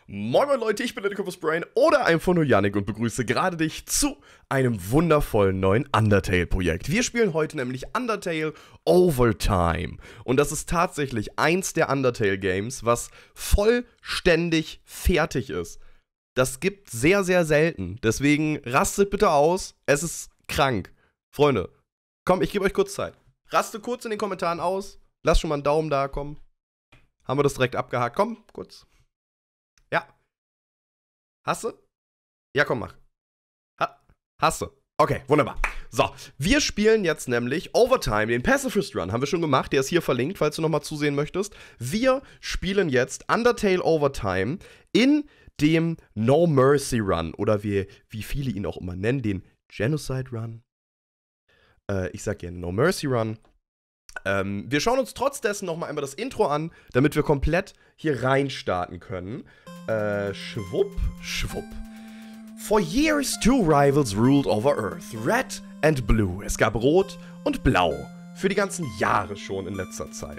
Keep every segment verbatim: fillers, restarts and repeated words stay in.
Moin moin Leute, ich bin der Corvus Brain oder einfach nur Yannick und begrüße gerade dich zu einem wundervollen neuen Undertale-Projekt. Wir spielen heute nämlich Undertale Overtime und das ist tatsächlich eins der Undertale-Games, was vollständig fertig ist. Das gibt sehr, sehr selten, deswegen rastet bitte aus, es ist krank. Freunde, komm, ich gebe euch kurz Zeit. Raste kurz in den Kommentaren aus, lasst schon mal einen Daumen da, komm. Haben wir das direkt abgehakt, komm, kurz. Ja. Hast du? Ja, komm, mach. Ha Hast du? Okay, wunderbar. So, wir spielen jetzt nämlich Overtime, den Pacifist Run, haben wir schon gemacht, der ist hier verlinkt, falls du nochmal zusehen möchtest. Wir spielen jetzt Undertale Overtime in dem No Mercy Run, oder wie, wie viele ihn auch immer nennen, den Genocide Run. Äh, ich sag gerne No Mercy Run. Ähm, wir schauen uns trotz dessen noch mal einmal das Intro an, damit wir komplett hier rein starten können. Äh, schwupp, schwupp. For years, two rivals ruled over Earth, Red and Blue. Es gab Rot und Blau. Für die ganzen Jahre schon in letzter Zeit.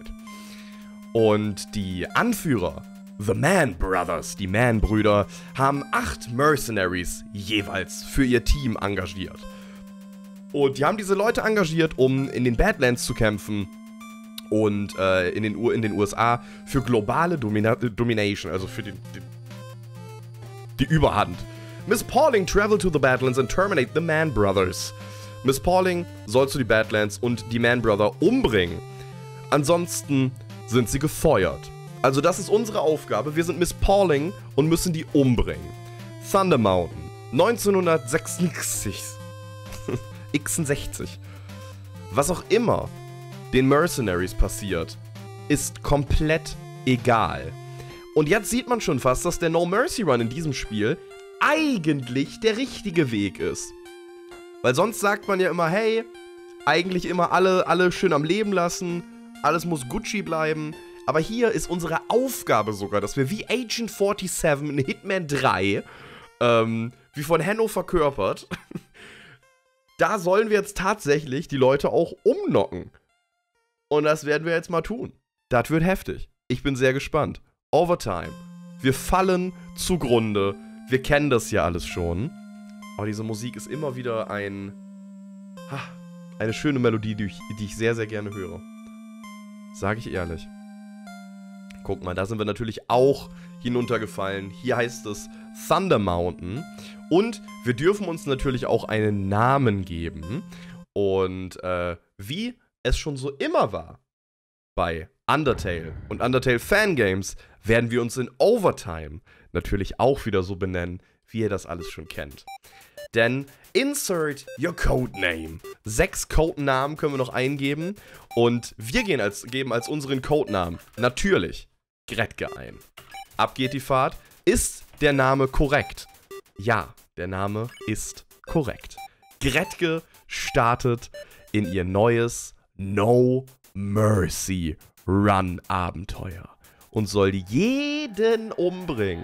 Und die Anführer, The Man Brothers, die Man-Brüder, haben acht Mercenaries jeweils für ihr Team engagiert. Und die haben diese Leute engagiert, um in den Badlands zu kämpfen und äh, in, den U in den U S A für globale Domina Domination, also für die, die, die Überhand. Miss Pauling traveled to the Badlands and terminate the Man Brothers. Miss Pauling soll zu die Badlands und die Man Brother umbringen. Ansonsten sind sie gefeuert. Also das ist unsere Aufgabe. Wir sind Miss Pauling und müssen die umbringen. Thunder Mountain, neunzehnhundertsechsundsechzig. sechsundsechzig. Was auch immer den Mercenaries passiert, ist komplett egal. Und jetzt sieht man schon fast, dass der No Mercy Run in diesem Spiel eigentlich der richtige Weg ist. Weil sonst sagt man ja immer, hey, eigentlich immer alle, alle schön am Leben lassen, alles muss Gucci bleiben. Aber hier ist unsere Aufgabe sogar, dass wir wie Agent siebenundvierzig in Hitman drei, ähm, wie von Hanno verkörpert, da sollen wir jetzt tatsächlich die Leute auch umnocken. Und das werden wir jetzt mal tun. Das wird heftig. Ich bin sehr gespannt. Overtime. Wir fallen zugrunde. Wir kennen das ja alles schon. Aber diese Musik ist immer wieder ein... Ha, eine schöne Melodie, die ich, die ich sehr, sehr gerne höre. Sage ich ehrlich. Guck mal, da sind wir natürlich auch hinuntergefallen. Hier heißt es Thunder Mountain. Und wir dürfen uns natürlich auch einen Namen geben. Und äh, wie es schon so immer war bei Undertale und Undertale Fangames, werden wir uns in Overtime natürlich auch wieder so benennen, wie ihr das alles schon kennt. Denn insert your codename. Sechs Codenamen können wir noch eingeben. Und wir gehen als, geben als unseren Codenamen natürlich Gretke ein. Ab geht die Fahrt. Ist der Name korrekt? Ja, der Name ist korrekt. Gretke startet in ihr neues No Mercy Run Abenteuer und soll jeden umbringen,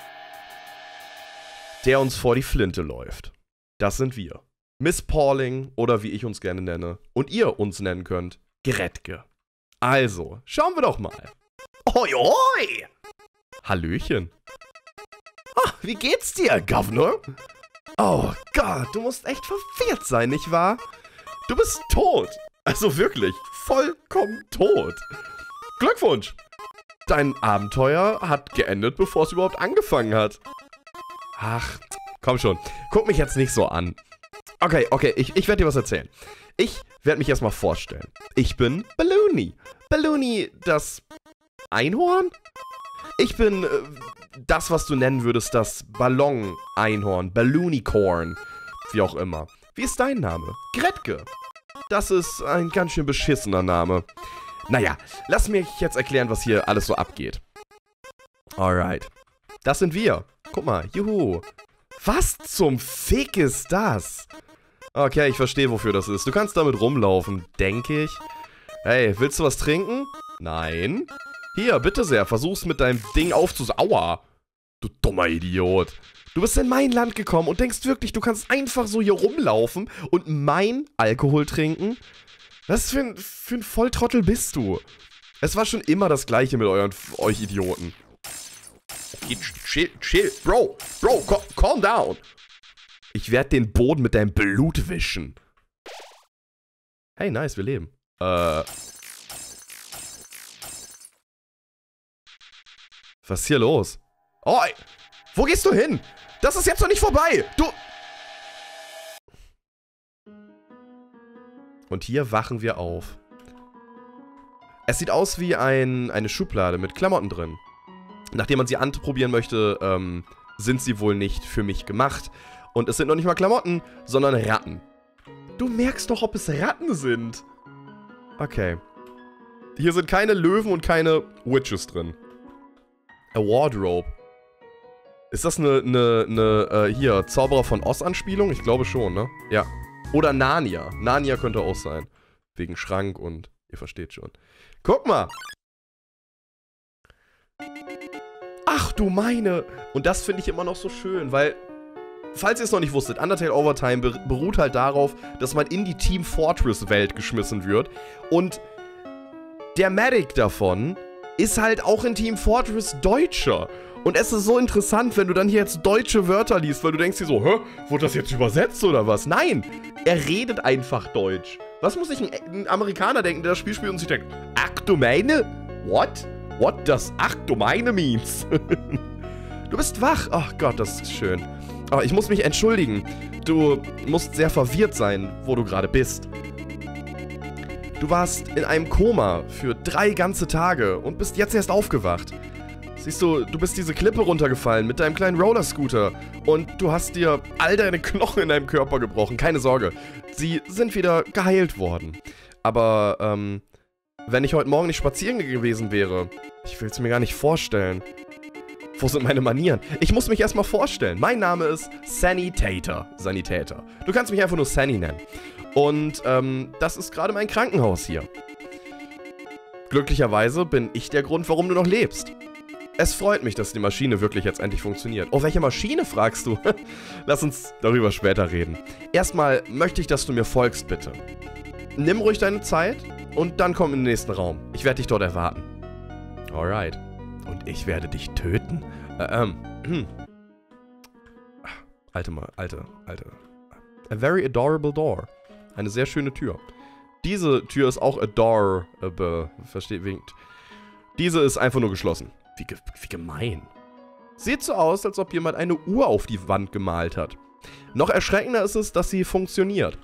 der uns vor die Flinte läuft. Das sind wir. Miss Pauling oder wie ich uns gerne nenne und ihr uns nennen könnt, Gretke. Also, schauen wir doch mal. Hoi, hoi! Hallöchen. Ach, wie geht's dir, Governor? Oh Gott, du musst echt verwirrt sein, nicht wahr? Du bist tot. Also wirklich, vollkommen tot. Glückwunsch. Dein Abenteuer hat geendet, bevor es überhaupt angefangen hat. Ach, komm schon. Guck mich jetzt nicht so an. Okay, okay, ich, ich werde dir was erzählen. Ich werde mich erstmal vorstellen. Ich bin Balloony. Balloony, das Einhorn? Ich bin... Äh, das, was du nennen würdest, das Ballon-Einhorn, Balloonicorn, wie auch immer. Wie ist dein Name? Gretke. Das ist ein ganz schön beschissener Name. Naja, lass mich jetzt erklären, was hier alles so abgeht. Alright. Das sind wir. Guck mal, juhu. Was zum Fick ist das? Okay, ich verstehe, wofür das ist. Du kannst damit rumlaufen, denke ich. Hey, willst du was trinken? Nein. Hier, bitte sehr, versuch's mit deinem Ding aufzus... Aua! Du dummer Idiot. Du bist in mein Land gekommen und denkst wirklich, du kannst einfach so hier rumlaufen und mein Alkohol trinken? Was für ein, für ein Volltrottel bist du? Es war schon immer das Gleiche mit euren, euch Idioten. Geht, chill, chill. Bro, Bro, calm, calm down. Ich werde den Boden mit deinem Blut wischen. Hey, nice, wir leben. Äh. Was ist hier los? Oh, ey. Wo gehst du hin? Das ist jetzt noch nicht vorbei. Du... Und hier wachen wir auf. Es sieht aus wie ein, eine Schublade mit Klamotten drin. Nachdem man sie anprobieren möchte, ähm, sind sie wohl nicht für mich gemacht. Und es sind noch nicht mal Klamotten, sondern Ratten. Du merkst doch, ob es Ratten sind. Okay. Hier sind keine Löwen und keine Witches drin. A Wardrobe. Ist das eine, eine, eine, äh, hier, Zauberer von Oz-Anspielung? Ich glaube schon, ne? Ja. Oder Narnia. Narnia könnte auch sein. Wegen Schrank und, ihr versteht schon. Guck mal. Ach du meine. Und das finde ich immer noch so schön, weil, falls ihr es noch nicht wusstet, Undertale Overtime beruht halt darauf, dass man in die Team Fortress-Welt geschmissen wird. Und der Medic davon ist halt auch in Team Fortress Deutscher. Und es ist so interessant, wenn du dann hier jetzt deutsche Wörter liest, weil du denkst dir so, hä, wurde das jetzt übersetzt oder was? Nein, er redet einfach Deutsch. Was muss sich ein, ein Amerikaner denken, der das Spiel spielt und sich denkt, ach du meine? What? What does ach du meine means? Du bist wach. Ach Gott, das ist schön. Oh, ich muss mich entschuldigen. Du musst sehr verwirrt sein, wo du gerade bist. Du warst in einem Koma für drei ganze Tage und bist jetzt erst aufgewacht. Siehst du, du bist diese Klippe runtergefallen mit deinem kleinen Rollerscooter und du hast dir all deine Knochen in deinem Körper gebrochen. Keine Sorge, sie sind wieder geheilt worden. Aber, ähm, wenn ich heute Morgen nicht spazieren gewesen wäre, ich will es mir gar nicht vorstellen. Wo sind meine Manieren? Ich muss mich erstmal vorstellen. Mein Name ist Sanitator. Sanitäter. Du kannst mich einfach nur Sanny nennen. Und, ähm, das ist gerade mein Krankenhaus hier. Glücklicherweise bin ich der Grund, warum du noch lebst. Es freut mich, dass die Maschine wirklich jetzt endlich funktioniert. Oh, welche Maschine, fragst du? Lass uns darüber später reden. Erstmal möchte ich, dass du mir folgst, bitte. Nimm ruhig deine Zeit und dann komm in den nächsten Raum. Ich werde dich dort erwarten. Alright. Und ich werde dich töten? Äh, ähm. Hm. Alte mal, alte, alte. A very adorable door. Eine sehr schöne Tür. Diese Tür ist auch adorable. Versteht, winkt. Diese ist einfach nur geschlossen. Wie, ge wie gemein. Sieht so aus, als ob jemand eine Uhr auf die Wand gemalt hat. Noch erschreckender ist es, dass sie funktioniert.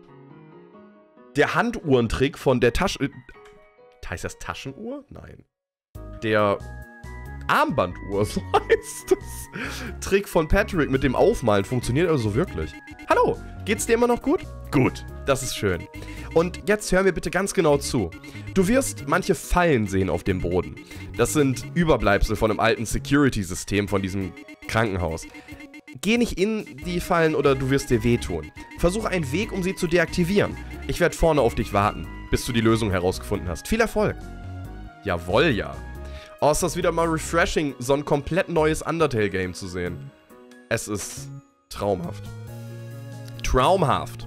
Der Handuhrentrick von der Tasche... Heißt das Taschenuhr? Nein. Der Armbanduhr, so heißt das. Trick von Patrick mit dem Aufmalen funktioniert also wirklich. Hallo, geht's dir immer noch gut? Gut, das ist schön. Und jetzt hör mir bitte ganz genau zu. Du wirst manche Fallen sehen auf dem Boden. Das sind Überbleibsel von einem alten Security-System von diesem Krankenhaus. Geh nicht in die Fallen oder du wirst dir wehtun. Versuche einen Weg, um sie zu deaktivieren. Ich werde vorne auf dich warten, bis du die Lösung herausgefunden hast. Viel Erfolg. Jawohl, ja. Oh, ist das wieder mal refreshing, so ein komplett neues Undertale-Game zu sehen. Es ist traumhaft. Traumhaft.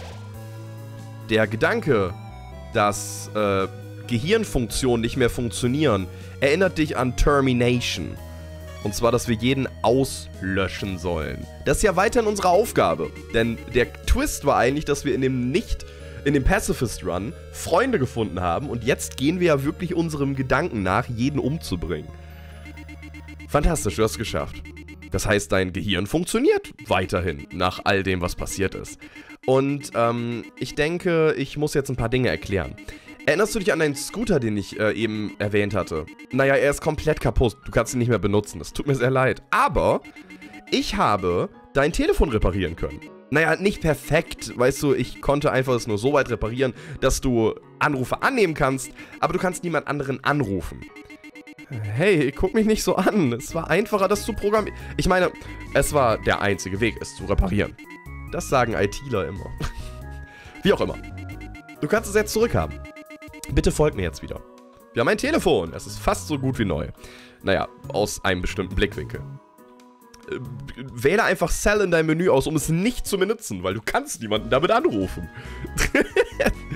Der Gedanke, dass äh, Gehirnfunktionen nicht mehr funktionieren, erinnert dich an Termination. Und zwar, dass wir jeden auslöschen sollen. Das ist ja weiterhin unsere Aufgabe. Denn der Twist war eigentlich, dass wir in dem nicht, in dem Pacifist Run Freunde gefunden haben. Und jetzt gehen wir ja wirklich unserem Gedanken nach, jeden umzubringen. Fantastisch, du hast es geschafft. Das heißt, dein Gehirn funktioniert weiterhin, nach all dem, was passiert ist. Und ähm, ich denke, ich muss jetzt ein paar Dinge erklären. Erinnerst du dich an deinen Scooter, den ich äh, eben erwähnt hatte? Naja, er ist komplett kaputt. Du kannst ihn nicht mehr benutzen. Es tut mir sehr leid. Aber ich habe dein Telefon reparieren können. Naja, nicht perfekt. Weißt du, ich konnte einfach es nur so weit reparieren, dass du Anrufe annehmen kannst, aber du kannst niemand anderen anrufen. Hey, guck mich nicht so an. Es war einfacher, das zu programmieren. Ich meine, es war der einzige Weg, es zu reparieren. Das sagen ITler immer. Wie auch immer. Du kannst es jetzt zurückhaben. Bitte folg mir jetzt wieder. Wir haben ein Telefon. Es ist fast so gut wie neu. Naja, aus einem bestimmten Blickwinkel. Äh, wähle einfach Cell in dein Menü aus, um es nicht zu benutzen, weil du kannst niemanden damit anrufen.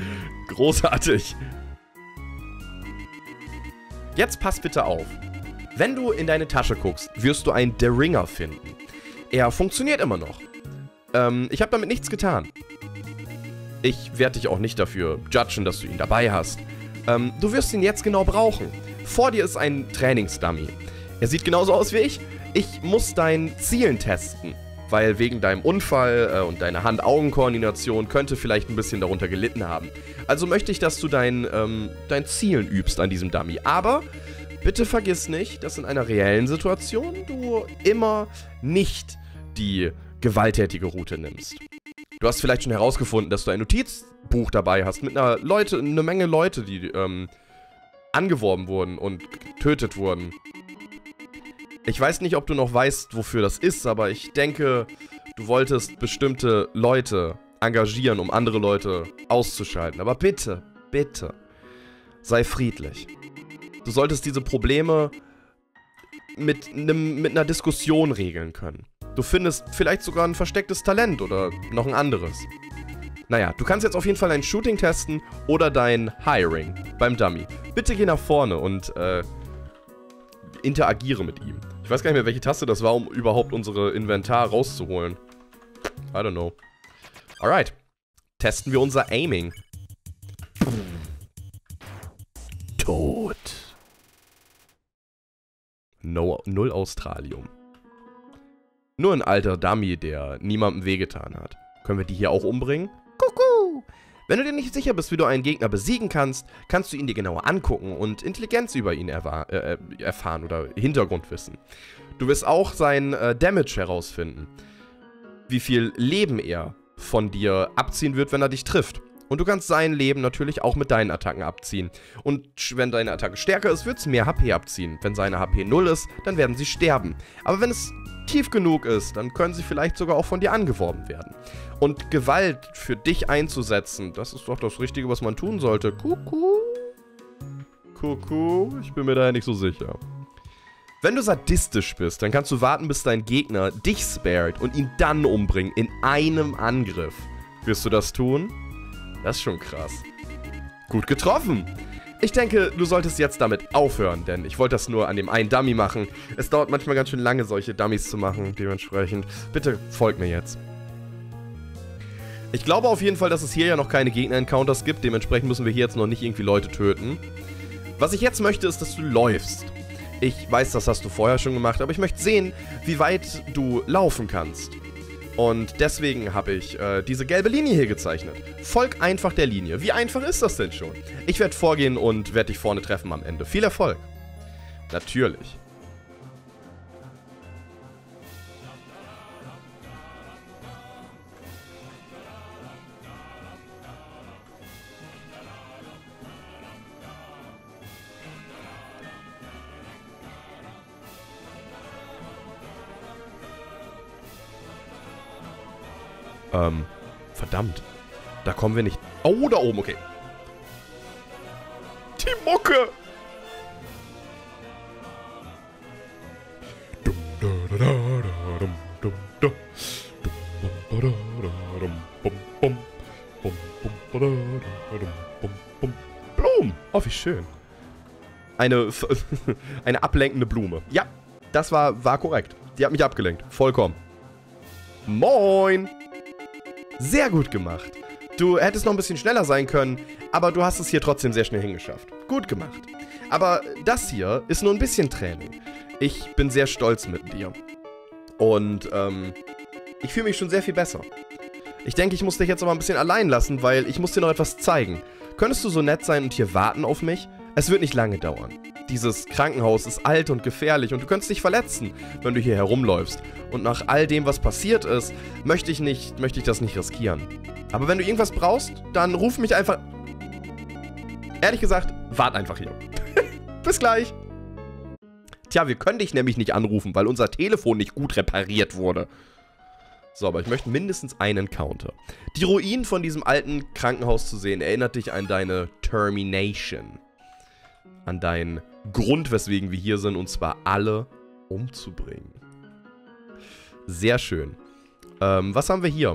Großartig. Jetzt pass bitte auf. Wenn du in deine Tasche guckst, wirst du einen Der Ringer finden. Er funktioniert immer noch. Ähm, ich habe damit nichts getan. Ich werde dich auch nicht dafür judgen, dass du ihn dabei hast. Ähm, du wirst ihn jetzt genau brauchen. Vor dir ist ein Trainingsdummy. Er sieht genauso aus wie ich. Ich muss dein Zielen testen, weil wegen deinem Unfall äh, und deiner Hand-Augen-Koordination könnte vielleicht ein bisschen darunter gelitten haben. Also möchte ich, dass du dein, ähm, dein Zielen übst an diesem Dummy. Aber bitte vergiss nicht, dass in einer reellen Situation du immer nicht die gewalttätige Route nimmst. Du hast vielleicht schon herausgefunden, dass du ein Notizbuch dabei hast mit einer Leute, eine Menge Leute, die ähm, angeworben wurden und getötet wurden. Ich weiß nicht, ob du noch weißt, wofür das ist, aber ich denke, du wolltest bestimmte Leute engagieren, um andere Leute auszuschalten. Aber bitte, bitte, sei friedlich. Du solltest diese Probleme mit, nem, mit einer Diskussion regeln können. Du findest vielleicht sogar ein verstecktes Talent oder noch ein anderes. Naja, du kannst jetzt auf jeden Fall dein Shooting testen oder dein Hiring beim Dummy. Bitte geh nach vorne und äh, interagiere mit ihm. Ich weiß gar nicht mehr, welche Taste das war, um überhaupt unsere Inventar rauszuholen. I don't know. Alright. Testen wir unser Aiming. Tot. No, null Australium. Nur ein alter Dummy, der niemandem wehgetan hat. Können wir die hier auch umbringen? Kuckuck! Wenn du dir nicht sicher bist, wie du einen Gegner besiegen kannst, kannst du ihn dir genauer angucken und Intelligenz über ihn erfahr äh, erfahren oder Hintergrundwissen. Du wirst auch sein äh, Damage herausfinden. Wie viel Leben er von dir abziehen wird, wenn er dich trifft. Und du kannst sein Leben natürlich auch mit deinen Attacken abziehen. Und wenn deine Attacke stärker ist, wird es mehr H P abziehen. Wenn seine H P null ist, dann werden sie sterben. Aber wenn es tief genug ist, dann können sie vielleicht sogar auch von dir angeworben werden. Und Gewalt für dich einzusetzen, das ist doch das Richtige, was man tun sollte. Kuckuck. Kuckuck, ich bin mir da nicht so sicher. Wenn du sadistisch bist, dann kannst du warten, bis dein Gegner dich spared und ihn dann umbringen in einem Angriff. Wirst du das tun? Das ist schon krass. Gut getroffen. Ich denke, du solltest jetzt damit aufhören, denn ich wollte das nur an dem einen Dummy machen. Es dauert manchmal ganz schön lange, solche Dummies zu machen, dementsprechend. Bitte folg mir jetzt. Ich glaube auf jeden Fall, dass es hier ja noch keine Gegner-Encounters gibt, dementsprechend müssen wir hier jetzt noch nicht irgendwie Leute töten. Was ich jetzt möchte, ist, dass du läufst. Ich weiß, das hast du vorher schon gemacht, aber ich möchte sehen, wie weit du laufen kannst. Und deswegen habe ich äh, diese gelbe Linie hier gezeichnet. Folg einfach der Linie. Wie einfach ist das denn schon? Ich werde vorgehen und werde dich vorne treffen am Ende. Viel Erfolg. Natürlich. Ähm, verdammt. Da kommen wir nicht... Oh, da oben, okay. Die Mucke! Blumen! Oh, wie schön. Eine... eine ablenkende Blume. Ja, das war, war korrekt. Die hat mich abgelenkt. Vollkommen. Moin! Sehr gut gemacht. Du hättest noch ein bisschen schneller sein können, aber du hast es hier trotzdem sehr schnell hingeschafft. Gut gemacht. Aber das hier ist nur ein bisschen Training. Ich bin sehr stolz mit dir. Und, ähm, ich fühle mich schon sehr viel besser. Ich denke, ich muss dich jetzt aber ein bisschen allein lassen, weil ich muss dir noch etwas zeigen. Könntest du so nett sein und hier warten auf mich? Es wird nicht lange dauern. Dieses Krankenhaus ist alt und gefährlich und du könntest dich verletzen, wenn du hier herumläufst. Und nach all dem, was passiert ist, möchte ich nicht, möchte ich das nicht riskieren. Aber wenn du irgendwas brauchst, dann ruf mich einfach... Ehrlich gesagt, wart einfach hier. Bis gleich. Tja, wir können dich nämlich nicht anrufen, weil unser Telefon nicht gut repariert wurde. So, aber ich möchte mindestens einen Encounter. Die Ruinen von diesem alten Krankenhaus zu sehen, erinnert dich an deine Termination. An deinen Grund, weswegen wir hier sind, und zwar alle umzubringen. Sehr schön. Ähm, was haben wir hier?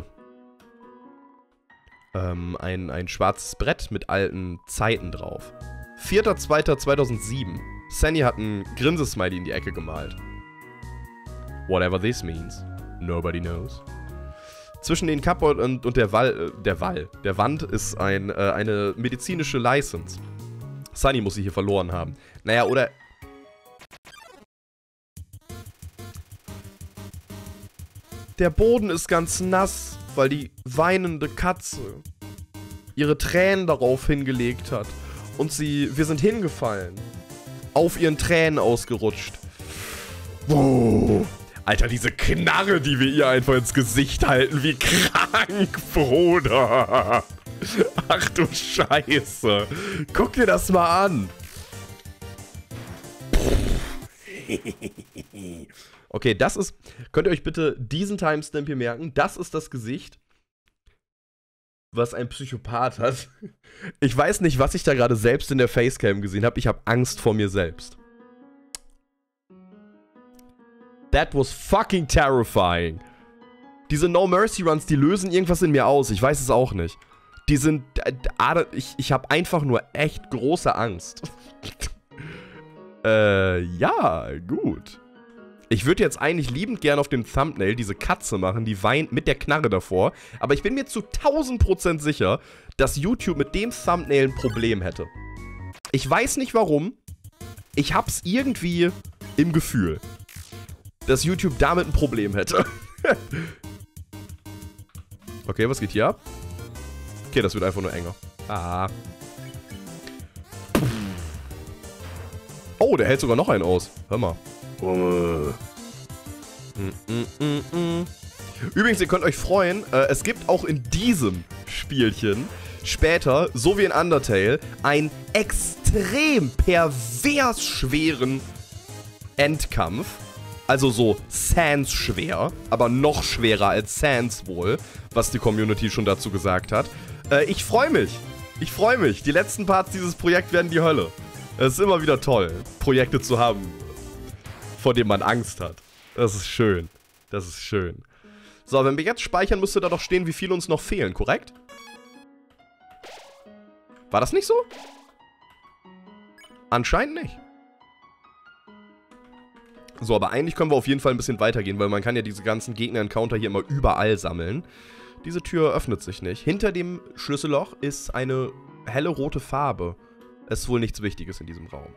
Ähm, ein, ein schwarzes Brett mit alten Zeiten drauf. vierter zweiter zweitausendsieben. Sunny hat ein Grinsesmiley in die Ecke gemalt. Whatever this means. Nobody knows. Zwischen den Cupboard und, und der Wall, äh, der Wall, der Wand ist ein, äh, eine medizinische License. Sunny muss sie hier verloren haben. Naja, oder... Der Boden ist ganz nass, weil die weinende Katze ihre Tränen darauf hingelegt hat. Und sie, wir sind hingefallen. Auf ihren Tränen ausgerutscht. Oh. Alter, diese Knarre, die wir ihr einfach ins Gesicht halten. Wie krank, Bruder. Ach du Scheiße. Guck dir das mal an. Okay, das ist... Könnt ihr euch bitte diesen Timestamp hier merken? Das ist das Gesicht, was ein Psychopath hat. Ich weiß nicht, was ich da gerade selbst in der Facecam gesehen habe. Ich habe Angst vor mir selbst. That was fucking terrifying. Diese No Mercy Runs, die lösen irgendwas in mir aus. Ich weiß es auch nicht. Die sind... Ich, ich habe einfach nur echt große Angst. äh, ja, gut. Ich würde jetzt eigentlich liebend gern auf dem Thumbnail diese Katze machen, die weint mit der Knarre davor. Aber ich bin mir zu tausend Prozent sicher, dass YouTube mit dem Thumbnail ein Problem hätte. Ich weiß nicht warum. Ich hab's irgendwie im Gefühl, dass YouTube damit ein Problem hätte. Okay, was geht hier ab? Okay, das wird einfach nur enger. Ah. Oh, der hält sogar noch einen aus. Hör mal. Mm, mm, mm, mm. Übrigens, ihr könnt euch freuen, äh, es gibt auch in diesem Spielchen später, so wie in Undertale, einen extrem pervers schweren Endkampf. Also so Sans schwer, aber noch schwerer als Sans wohl, was die Community schon dazu gesagt hat. Äh, ich freue mich. Ich freue mich. Die letzten Parts dieses Projekts werden die Hölle. Es ist immer wieder toll, Projekte zu haben, vor denen man Angst hat. Das ist schön. Das ist schön. So, wenn wir jetzt speichern, müsste da doch stehen, wie viele uns noch fehlen, korrekt? War das nicht so? Anscheinend nicht. So, aber eigentlich können wir auf jeden Fall ein bisschen weitergehen, weil man kann ja diese ganzen Gegner-Encounter hier immer überall sammeln. Diese Tür öffnet sich nicht. Hinter dem Schlüsselloch ist eine helle rote Farbe. Es ist wohl nichts Wichtiges in diesem Raum.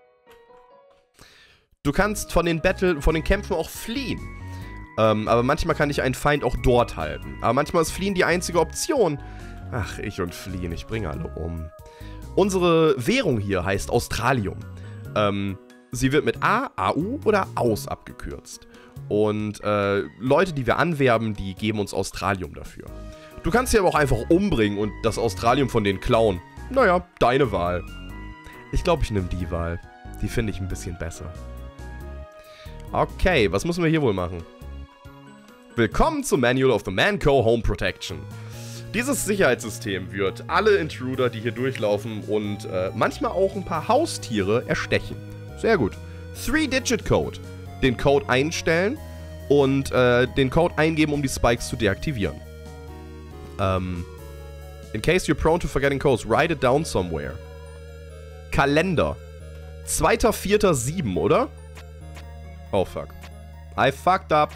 Du kannst von den Battle, von den Kämpfen auch fliehen. Ähm, aber manchmal kann dich ein Feind auch dort halten. Aber manchmal ist Fliehen die einzige Option. Ach, ich und Fliehen, ich bringe alle um. Unsere Währung hier heißt Australium. Ähm... Sie wird mit A, A U oder Aus abgekürzt. Und äh, Leute, die wir anwerben, die geben uns Australium dafür. Du kannst sie aber auch einfach umbringen und das Australium von denen klauen. Naja, deine Wahl. Ich glaube, ich nehme die Wahl. Die finde ich ein bisschen besser. Okay, was müssen wir hier wohl machen? Willkommen zum Manual of the Manco Home Protection. Dieses Sicherheitssystem wird alle Intruder, die hier durchlaufen und äh, manchmal auch ein paar Haustiere erstechen. Sehr gut. Three-Digit-Code. Den Code einstellen und äh, den Code eingeben, um die Spikes zu deaktivieren. Ähm, in case you're prone to forgetting codes, write it down somewhere. Kalender. zweiter vierter sieben, oder? Oh, fuck. I fucked up.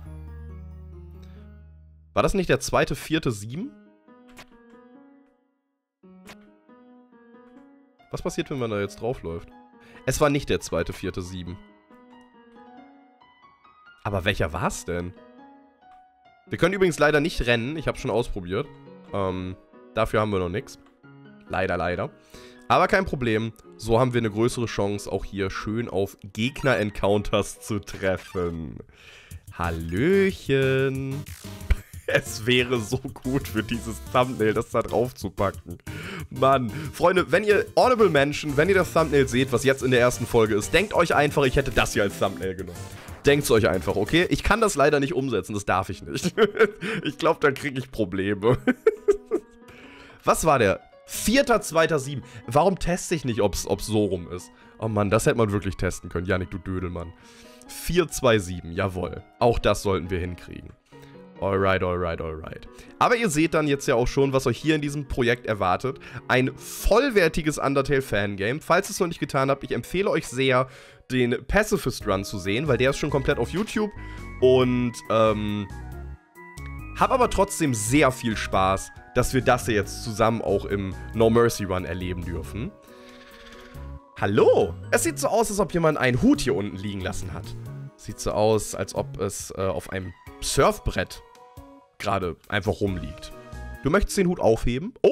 War das nicht der zweite vierte sieben? Was passiert, wenn man da jetzt draufläuft? Es war nicht der zweite vierte sieben. Aber welcher war es denn? Wir können übrigens leider nicht rennen. Ich habe schon ausprobiert. Ähm, dafür haben wir noch nichts. Leider, leider. Aber kein Problem. So haben wir eine größere Chance, auch hier schön auf Gegner-Encounters zu treffen. Hallöchen. Es wäre so gut für dieses Thumbnail, das da drauf zu packen. Mann, Freunde, wenn ihr Audible Menschen, wenn ihr das Thumbnail seht, was jetzt in der ersten Folge ist, denkt euch einfach, ich hätte das hier als Thumbnail genommen. Denkt's euch einfach, okay? Ich kann das leider nicht umsetzen, das darf ich nicht. Ich glaube, da kriege ich Probleme. Was war der? vierter zweiter sieben. Warum teste ich nicht, ob es so rum ist? Oh Mann, das hätte man wirklich testen können. Janik, du Dödelmann. vier zwei sieben, jawohl. Auch das sollten wir hinkriegen. Alright, alright, alright. Aber ihr seht dann jetzt ja auch schon, was euch hier in diesem Projekt erwartet. Ein vollwertiges Undertale-Fangame. Falls ihr es noch nicht getan habt, ich empfehle euch sehr, den Pacifist Run zu sehen, weil der ist schon komplett auf YouTube. Und, ähm, hab aber trotzdem sehr viel Spaß, dass wir das hier jetzt zusammen auch im No Mercy Run erleben dürfen. Hallo! Es sieht so aus, als ob jemand einen Hut hier unten liegen lassen hat. Sieht so aus, als ob es äh, auf einem Surfbrett gerade einfach rumliegt. Du möchtest den Hut aufheben? Oh!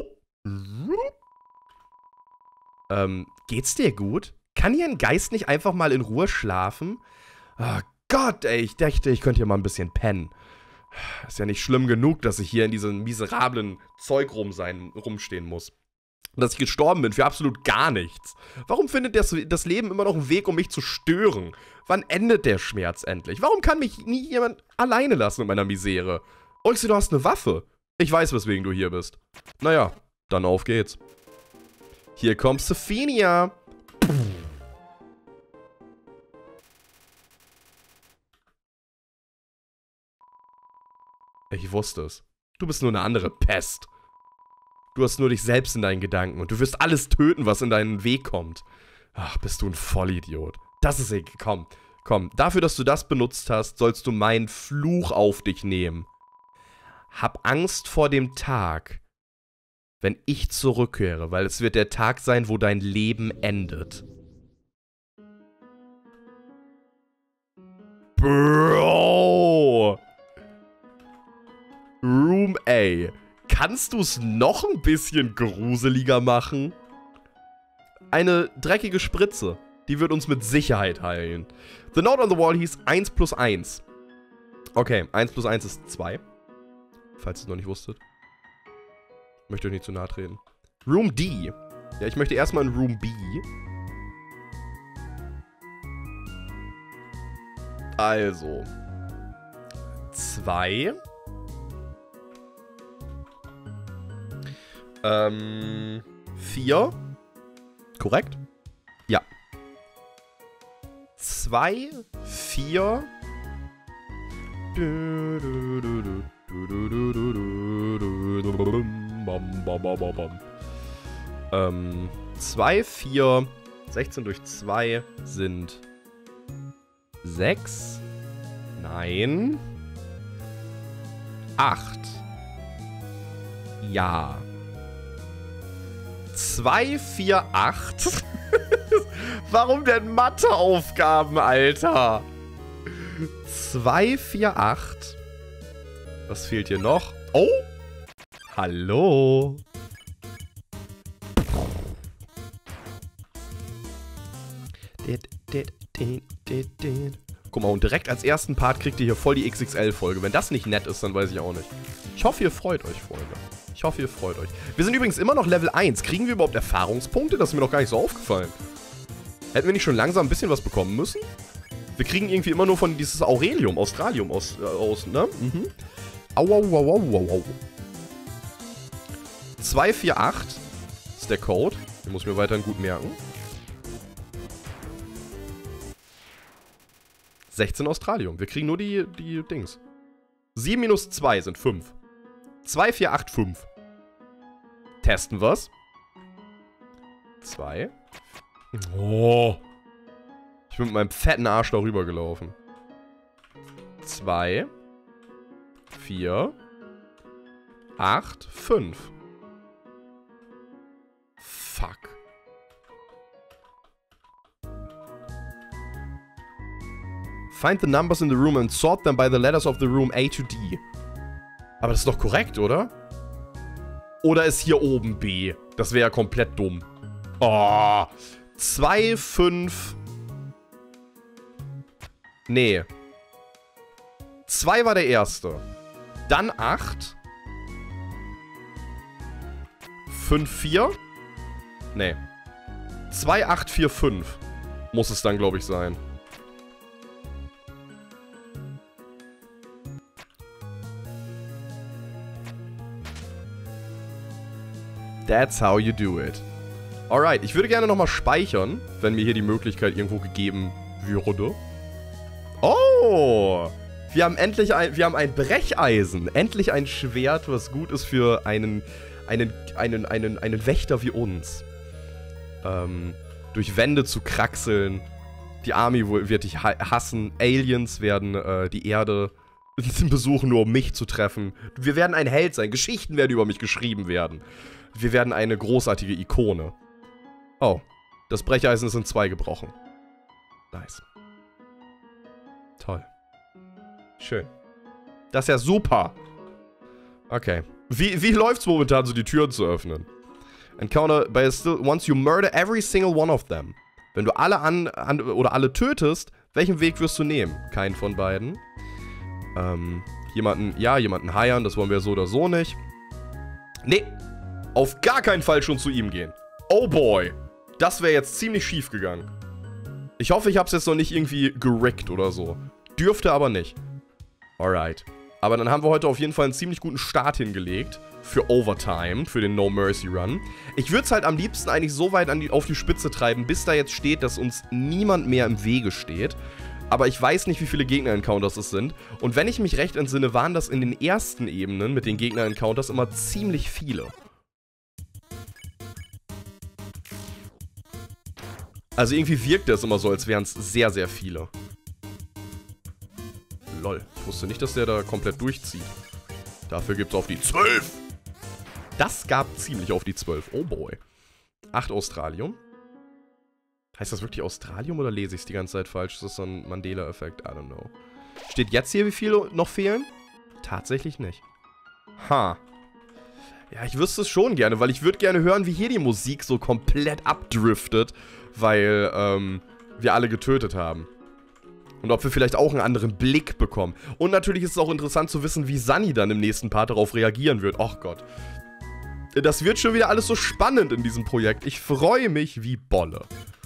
Ähm, geht's dir gut? Kann hier ein Geist nicht einfach mal in Ruhe schlafen? Oh Gott, ey, ich dachte, ich könnte hier mal ein bisschen pennen. Ist ja nicht schlimm genug, dass ich hier in diesem miserablen Zeug rum sein, rumstehen muss. Dass ich gestorben bin für absolut gar nichts. Warum findet das, das Leben immer noch einen Weg, um mich zu stören? Wann endet der Schmerz endlich? Warum kann mich nie jemand alleine lassen in meiner Misere? Oh, ich sehe, du hast eine Waffe. Ich weiß, weswegen du hier bist. Naja, dann auf geht's. Hier kommt Sephinia. Ich wusste es. Du bist nur eine andere Pest. Du hast nur dich selbst in deinen Gedanken und du wirst alles töten, was in deinen Weg kommt. Ach, bist du ein Vollidiot. Das ist egal. Komm, komm. Dafür, dass du das benutzt hast, sollst du meinen Fluch auf dich nehmen. Hab Angst vor dem Tag, wenn ich zurückkehre, weil es wird der Tag sein, wo dein Leben endet. Bro! Room A. Kannst du es noch ein bisschen gruseliger machen? Eine dreckige Spritze. Die wird uns mit Sicherheit heilen. The note on the wall hieß eins plus eins. Okay, eins plus eins ist zwei. Falls ihr es noch nicht wusstet. Möchte euch nicht zu nahe treten. Room D. Ja, ich möchte erstmal in Room B. Also. Zwei. Ähm. Vier. Korrekt? Ja. Zwei. Vier. Ähm. Zwei, vier. sechzehn durch zwei sind sechs. Nein. acht. Ja. zwei, vier, acht. Warum denn Matheaufgaben, Alter? zwei, vier, acht. Was fehlt hier noch? Oh! Hallo! Guck mal, und direkt als ersten Part kriegt ihr hier voll die X X L-Folge. Wenn das nicht nett ist, dann weiß ich auch nicht. Ich hoffe, ihr freut euch, Freunde. Ich hoffe, ihr freut euch. Wir sind übrigens immer noch Level eins. Kriegen wir überhaupt Erfahrungspunkte? Das ist mir noch gar nicht so aufgefallen. Hätten wir nicht schon langsam ein bisschen was bekommen müssen? Wir kriegen irgendwie immer nur von dieses Aurelium, Australium aus, äh, aus ne? Mhm. Au, au, au, au, au, au. zwei, vier, acht ist der Code. Den muss ich mir weiterhin gut merken. sechzehn Australium. Wir kriegen nur die, die Dings. sieben minus zwei sind fünf. zwei, vier, acht, fünf. Testen wir's. zwei. Oh. Ich bin mit meinem fetten Arsch darüber gelaufen. zwei. vier. acht. fünf. Fuck. Find the numbers in the room and sort them by the letters of the room A to D. Aber das ist doch korrekt, oder? Oder ist hier oben B? Das wäre ja komplett dumm. Oh. zwei, fünf. Nee. zwei war der erste. Dann acht. fünf, vier. Nee. zwei, acht, vier, fünf. Muss es dann, glaube ich, sein. That's how you do it. Alright, ich würde gerne nochmal speichern, wenn mir hier die Möglichkeit irgendwo gegeben würde. Oh! Wir haben endlich ein, wir haben ein Brecheisen. Endlich ein Schwert, was gut ist für einen, einen, einen, einen, einen Wächter wie uns. Ähm, durch Wände zu kraxeln. Die Army wird dich hassen. Aliens werden äh, die Erde besuchen, nur um mich zu treffen. Wir werden ein Held sein. Geschichten werden über mich geschrieben werden. Wir werden eine großartige Ikone. Oh, das Brecheisen ist in zwei gebrochen. Nice. Toll. Schön. Das ist ja super. Okay. Wie, wie läuft's momentan, so die Türen zu öffnen? Encounter by still once you murder every single one of them. Wenn du alle an, an oder alle tötest, welchen Weg wirst du nehmen? Keinen von beiden. Ähm, jemanden, ja, jemanden heiern, das wollen wir so oder so nicht. Nee, auf gar keinen Fall schon zu ihm gehen. Oh boy. Das wäre jetzt ziemlich schief gegangen. Ich hoffe, ich habe es jetzt noch nicht irgendwie gerickt oder so. Dürfte aber nicht. Alright. Aber dann haben wir heute auf jeden Fall einen ziemlich guten Start hingelegt. Für Overtime, für den No Mercy Run. Ich würde es halt am liebsten eigentlich so weit an die, auf die Spitze treiben, bis da jetzt steht, dass uns niemand mehr im Wege steht. Aber ich weiß nicht, wie viele Gegner-Encounters es sind. Und wenn ich mich recht entsinne, waren das in den ersten Ebenen mit den Gegner-Encounters immer ziemlich viele. Also irgendwie wirkt es immer so, als wären es sehr, sehr viele. Lol, ich wusste nicht, dass der da komplett durchzieht. Dafür gibt's auf die zwölf. Das gab ziemlich auf die zwölf. Oh boy. acht Australium. Heißt das wirklich Australium oder lese ich es die ganze Zeit falsch? Ist das so ein Mandela-Effekt? I don't know. Steht jetzt hier, wie viele noch fehlen? Tatsächlich nicht. Ha. Ja, ich wüsste es schon gerne, weil ich würde gerne hören, wie hier die Musik so komplett abdriftet, weil ähm, wir alle getötet haben. Und ob wir vielleicht auch einen anderen Blick bekommen. Und natürlich ist es auch interessant zu wissen, wie Sunny dann im nächsten Part darauf reagieren wird. Och Gott. Das wird schon wieder alles so spannend in diesem Projekt. Ich freue mich wie Bolle.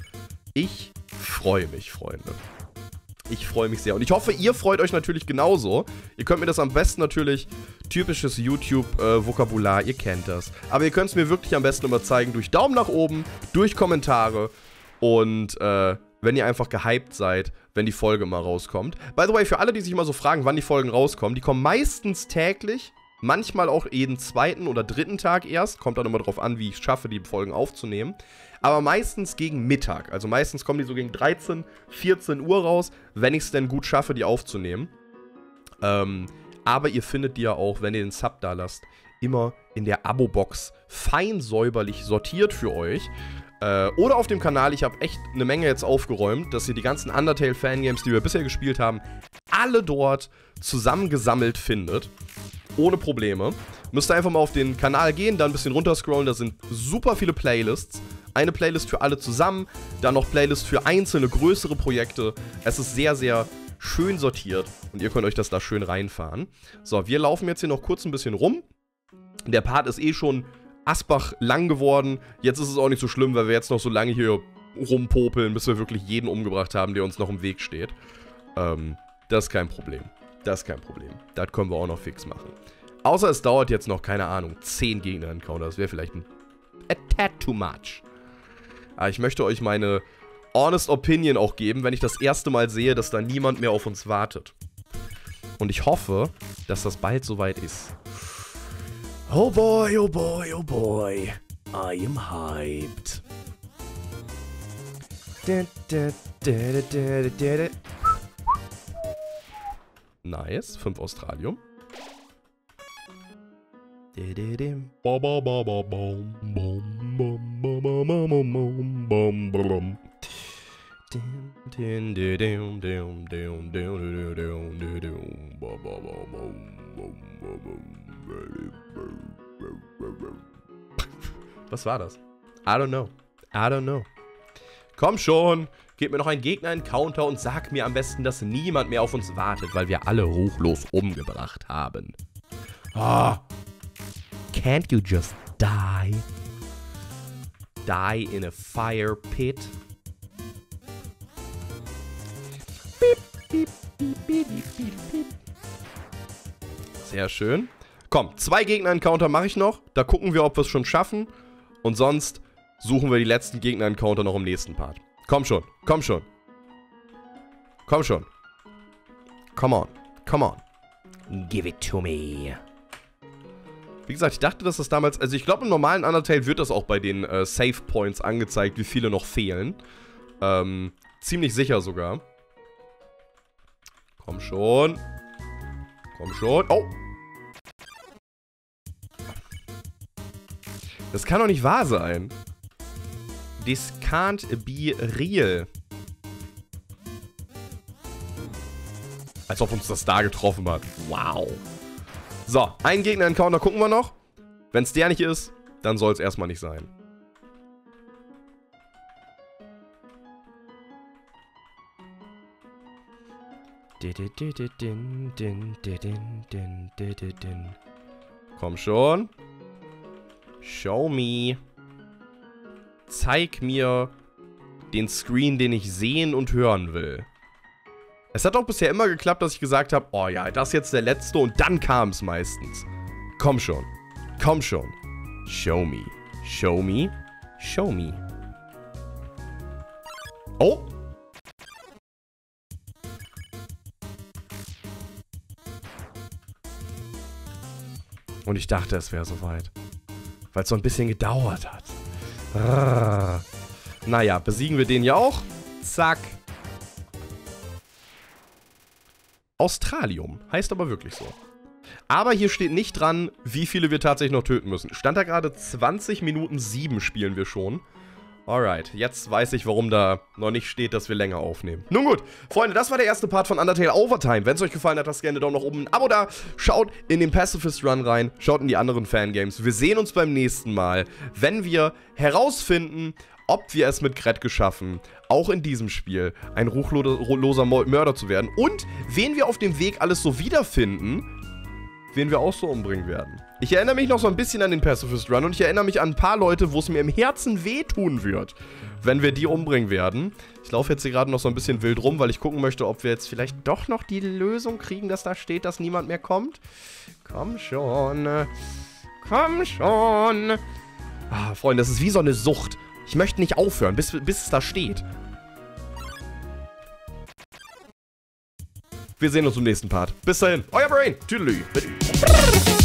Ich freue mich, Freunde. Ich freue mich sehr. Und ich hoffe, ihr freut euch natürlich genauso. Ihr könnt mir das am besten natürlich, typisches YouTube-Vokabular, äh, ihr kennt das. Aber ihr könnt es mir wirklich am besten immer zeigen durch Daumen nach oben, durch Kommentare und äh, wenn ihr einfach gehypt seid, wenn die Folge mal rauskommt. By the way, für alle, die sich immer so fragen, wann die Folgen rauskommen, die kommen meistens täglich, manchmal auch jeden zweiten oder dritten Tag erst. Kommt dann immer darauf an, wie ich es schaffe, die Folgen aufzunehmen. Aber meistens gegen Mittag. Also meistens kommen die so gegen dreizehn, vierzehn Uhr raus, wenn ich es denn gut schaffe, die aufzunehmen. Ähm, aber ihr findet die ja auch, wenn ihr den Sub da lasst, immer in der Abo-Box fein säuberlich sortiert für euch. Äh, oder auf dem Kanal, ich habe echt eine Menge jetzt aufgeräumt, dass ihr die ganzen Undertale-Fangames, die wir bisher gespielt haben, alle dort zusammengesammelt findet. Ohne Probleme. Müsst ihr einfach mal auf den Kanal gehen, dann ein bisschen runterscrollen, da sind super viele Playlists. Eine Playlist für alle zusammen, dann noch Playlists für einzelne größere Projekte. Es ist sehr, sehr schön sortiert und ihr könnt euch das da schön reinfahren. So, wir laufen jetzt hier noch kurz ein bisschen rum. Der Part ist eh schon Asbach lang geworden. Jetzt ist es auch nicht so schlimm, weil wir jetzt noch so lange hier rumpopeln, bis wir wirklich jeden umgebracht haben, der uns noch im Weg steht. Ähm, das ist kein Problem. Das ist kein Problem. Das können wir auch noch fix machen. Außer es dauert jetzt noch, keine Ahnung, zehn Gegner-Encounter. Das wäre vielleicht ein a tad too much. Aber ich möchte euch meine honest opinion auch geben, wenn ich das erste Mal sehe, dass da niemand mehr auf uns wartet. Und ich hoffe, dass das bald soweit ist. Oh boy, oh boy, oh boy. I am hyped. Nice, fünf Australium. Was war das? I don't know. I don't know. Komm schon, gib mir noch einen Gegner-Encounter und sag mir am besten, dass niemand mehr auf uns wartet, weil wir alle ruchlos umgebracht haben. Ah. Can't you just die? Die in a fire pit? Beep, beep, beep, beep, beep, beep. Sehr schön. Komm, zwei Gegner-Encounter mache ich noch. Da gucken wir, ob wir es schon schaffen. Und sonst suchen wir die letzten Gegner-Encounter noch im nächsten Part. Komm schon, komm schon. Komm schon. Come on, Come on. Give it to me. Wie gesagt, ich dachte, dass das damals... Also ich glaube, im normalen Undertale wird das auch bei den äh, Save Points angezeigt, wie viele noch fehlen. Ähm, ziemlich sicher sogar. Komm schon. Komm schon. Oh. Das kann doch nicht wahr sein. This can't be real. Als ob uns das da getroffen hat. Wow. So, einen Gegner-Encounter gucken wir noch. Wenn es der nicht ist, dann soll es erstmal nicht sein. Komm schon. Show me. Zeig mir den Screen, den ich sehen und hören will. Es hat auch bisher immer geklappt, dass ich gesagt habe, oh ja, das ist jetzt der letzte und dann kam es meistens. Komm schon. Komm schon. Show me. Show me. Show me. Oh. Und ich dachte, es wäre soweit. Weil es so ein bisschen gedauert hat. Rrr. Naja, besiegen wir den ja auch. Zack. Australium. Heißt aber wirklich so. Aber hier steht nicht dran, wie viele wir tatsächlich noch töten müssen. Stand da gerade zwanzig Minuten sieben spielen wir schon. Alright, jetzt weiß ich, warum da noch nicht steht, dass wir länger aufnehmen. Nun gut, Freunde, das war der erste Part von Undertale Overtime. Wenn es euch gefallen hat, lasst gerne einen Daumen nach oben, ein Abo da. Schaut in den Pacifist Run rein, schaut in die anderen Fangames. Wir sehen uns beim nächsten Mal, wenn wir herausfinden, ob wir es mit Gretke schaffen, auch in diesem Spiel ein ruchloser Mörder zu werden. Und wen wir auf dem Weg alles so wiederfinden, wen wir auch so umbringen werden. Ich erinnere mich noch so ein bisschen an den Pacifist Run und ich erinnere mich an ein paar Leute, wo es mir im Herzen wehtun wird, wenn wir die umbringen werden. Ich laufe jetzt hier gerade noch so ein bisschen wild rum, weil ich gucken möchte, ob wir jetzt vielleicht doch noch die Lösung kriegen, dass da steht, dass niemand mehr kommt. Komm schon. Komm schon. Ah, Freunde, das ist wie so eine Sucht. Ich möchte nicht aufhören, bis, bis es da steht. Wir sehen uns im nächsten Part. Bis dahin, euer Brain. Tüdelü.